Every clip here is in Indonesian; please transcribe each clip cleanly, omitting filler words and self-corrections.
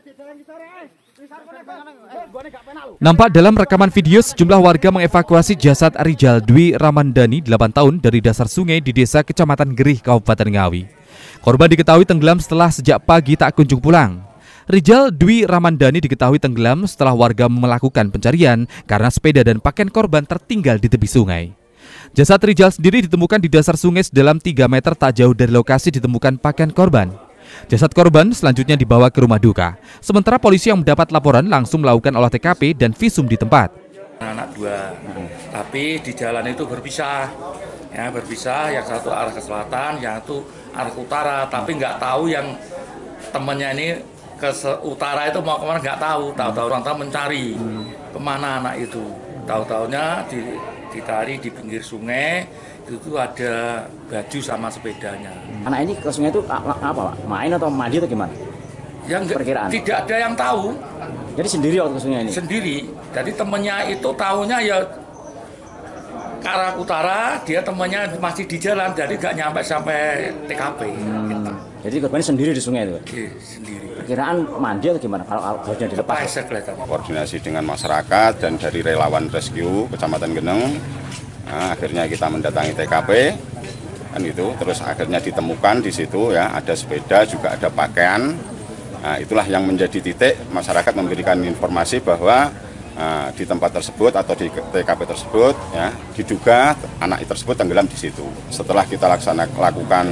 Nampak dalam rekaman video sejumlah warga mengevakuasi jasad Rijal Dwi Ramandani 8 tahun dari dasar sungai di desa Kecamatan Gerih, Kabupaten Ngawi. Korban diketahui tenggelam setelah sejak pagi tak kunjung pulang. Rijal Dwi Ramandani diketahui tenggelam setelah warga melakukan pencarian karena sepeda dan pakaian korban tertinggal di tepi sungai. Jasad Rijal sendiri ditemukan di dasar sungai sedalam 3 meter tak jauh dari lokasi ditemukan pakaian korban. Jasad korban selanjutnya dibawa ke rumah duka. Sementara polisi yang mendapat laporan langsung melakukan olah TKP dan visum di tempat. Anak dua, tapi di jalan itu berpisah. Ya, berpisah, yang satu arah ke selatan, yang satu arah ke utara. Tapi nggak tahu yang temannya ini ke utara itu mau kemana nggak tahu. Tahu-tahu orang tua mencari kemana anak itu. Tahu-tahunya dicari di pinggir sungai. Itu ada baju sama sepedanya. Anak ini ke sungai itu apa, Pak? Main atau mandi atau gimana? Yang tidak ada yang tahu. Jadi sendiri waktu ke sungai ini? Sendiri. Jadi temennya itu tahunya ya ke arah utara, dia temennya masih di jalan, jadi nggak nyampe sampai TKP. Jadi korbannya sendiri di sungai itu? Iya, sendiri. Perkiraan mandi atau gimana kalau bajunya dilepas? Koordinasi dengan masyarakat dan dari relawan rescue Kecamatan Geneng. Nah, akhirnya kita mendatangi TKP, kan itu, terus akhirnya ditemukan di situ ya ada sepeda juga ada pakaian. Nah, itulah yang menjadi titik masyarakat memberikan informasi bahwa di tempat tersebut atau di TKP tersebut ya diduga anak tersebut tenggelam di situ. Setelah kita lakukan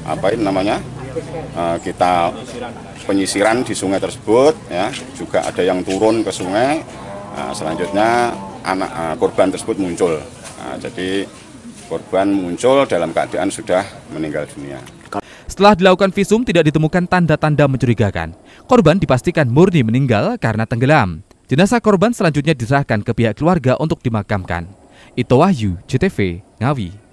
kita penyisiran di sungai tersebut ya juga ada yang turun ke sungai. Nah, selanjutnya korban tersebut muncul. Nah, jadi korban muncul dalam keadaan sudah meninggal dunia. Setelah dilakukan visum tidak ditemukan tanda-tanda mencurigakan. Korban dipastikan murni meninggal karena tenggelam. Jenazah korban selanjutnya diserahkan ke pihak keluarga untuk dimakamkan. Ito Wahyu, JTV, Ngawi.